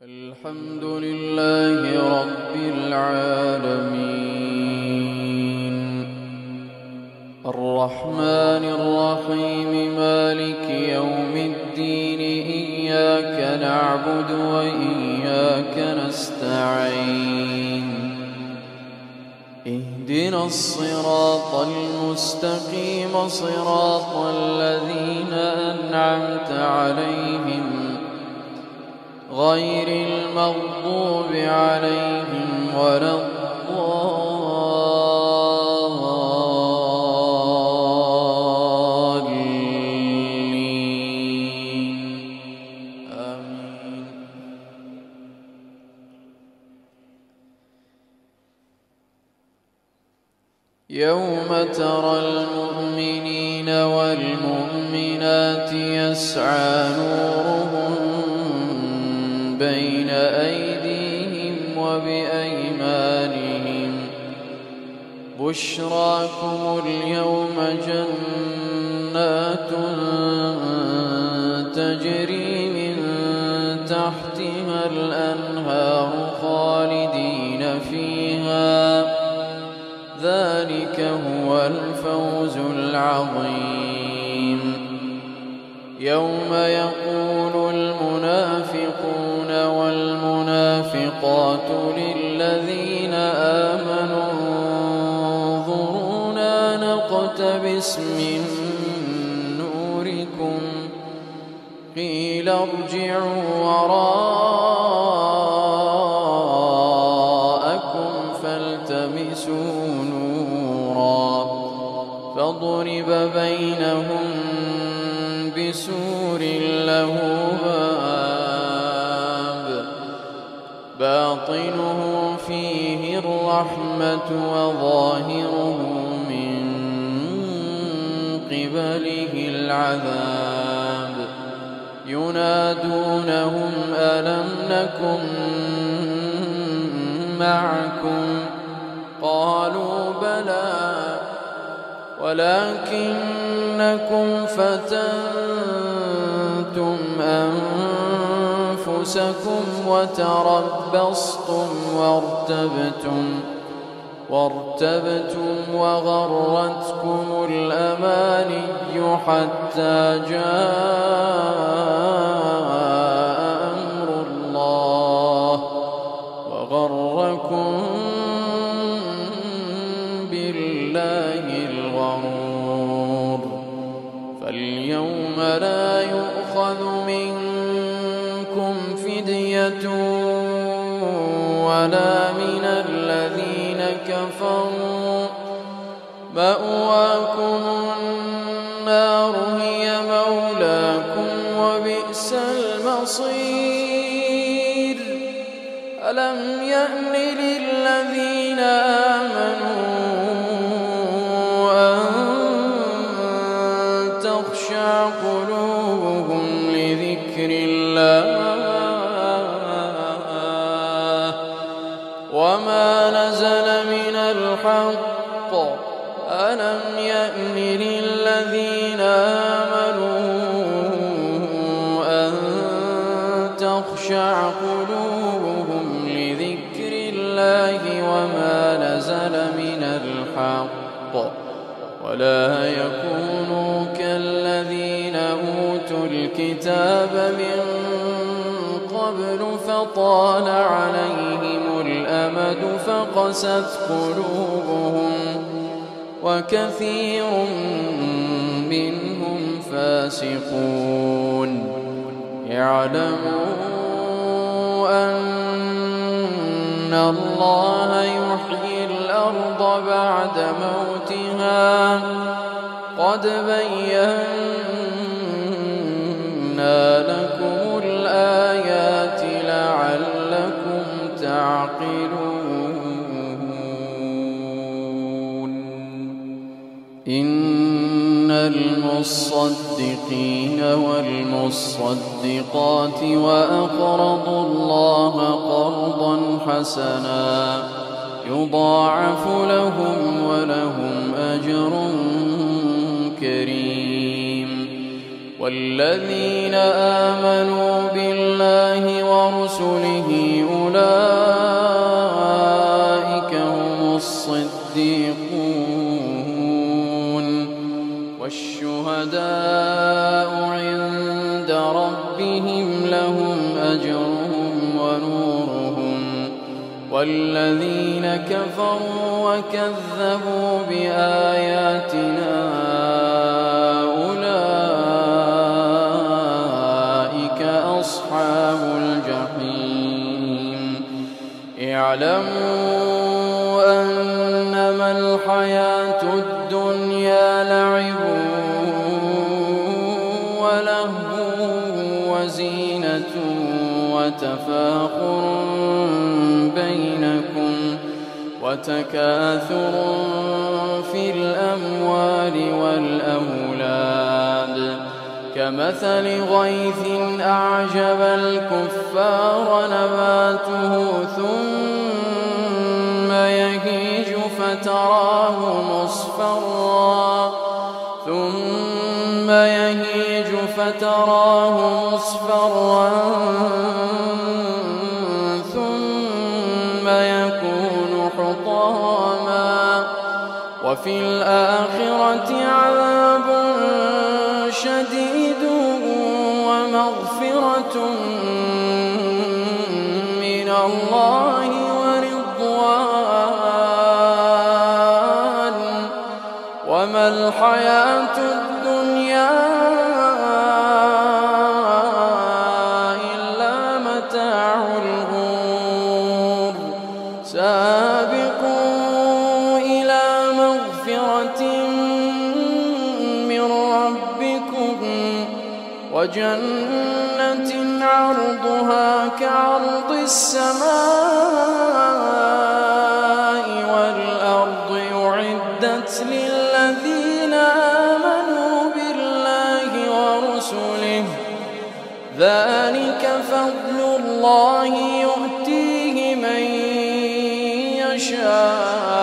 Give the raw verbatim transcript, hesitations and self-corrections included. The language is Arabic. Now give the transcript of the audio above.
الحمد لله رب العالمين الرحمن الرحيم مالك يوم الدين إياك نعبد وإياك نستعين اهدنا الصراط المستقيم صراط الذين أنعمت عليهم غير المغضوب عليهم ولا الضالين آمين. يوم ترى المؤمنين والمؤمنات يسعى نورهم بين أيديهم وبأيمانهم بشراكم اليوم جنات تجري من تحتها الأنهار خالدين فيها ذلك هو الفوز العظيم. يوم يقول المنافقون والمنافقات للذين آمنوا انظرونا نقتبس من نوركم قيل ارجعوا وراءكم فالتمسوا نورا فضرب بينهم بسور له باب باطنه فيه الرحمة وظاهره من قبله العذاب ينادونهم ألم نكن معكم قالوا بلى ولكنكم فتنتم أنفسكم وتربصتم وارتبتم وارتبتم وغرتكم الأماني حتى جاء أمر الله وغركم بالله الغرور. فاليوم لا يؤخذ منكم فدية ولا من الذين كفروا مأواكم النار هي مولاكم وبئس المصير. ألم يأن للذين آمنوا أن تخشع قلوبهم لذكر الله وما نزل من الحق ألم يأن للذين آمنوا أن تخشع قلوبهم لذكر الله وما نزل من الحق ولا يكونوا كالذين أوتوا الكتاب من قبل فطال عليهم الأمد فقست قلوبهم وكثير منهم فاسقون. يعلموا أن الله يحيي الأرض بعد موتها قد بينا لكم الآيات لعلكم تعقلون. إن المصدقين والمصدقات وأقرضوا الله قرضا حسنا يضاعف لهم ولهم أجر كريم. والذين آمنوا بالله ورسله أولئك هم الصديقون والشهداء عند ربهم لهم أجرهم ونورهم والذين كفروا وكذبوا بآياتنا أولئك أصحاب الجحيم اعلموا أنما الحياة الدنيا لعب ولهو وزينة وتفاخر بينكم وتكاثر في الأموال والأولاد كمثل غيث أعجب الكفار نباته ثم يهيج فتراه مصفرا ثم يهيج فتراه مصفرا ثم يكون حطاما وفي الآخرة عذاب شديد ومغفرة من الله ورضوان وما الحياة الدنيا إلا متاع الغرور سابقوا إلى مغفرة من ربكم وجنة عرضها كعرض السماء والأرض أعدت للذين آمنوا بالله ورسله ذلك فضل الله يؤتيه من يشاء